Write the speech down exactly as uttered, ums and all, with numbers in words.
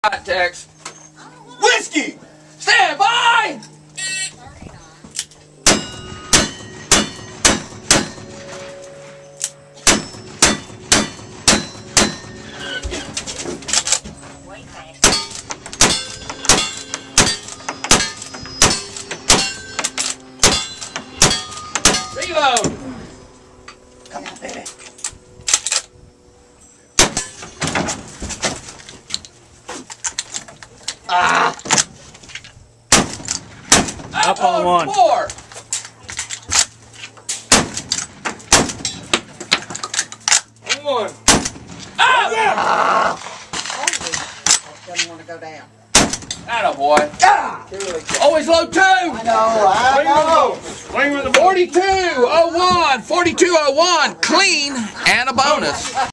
Right, Tex. Whiskey! Stand by! Reload! Come on, baby. Ah! Up, on on one. Four! One. Up! Ah! Doesn't want to go down. Atta boy. Ah! Always low two! I know, I know. forty-two oh one, forty-two oh one, clean, and a bonus.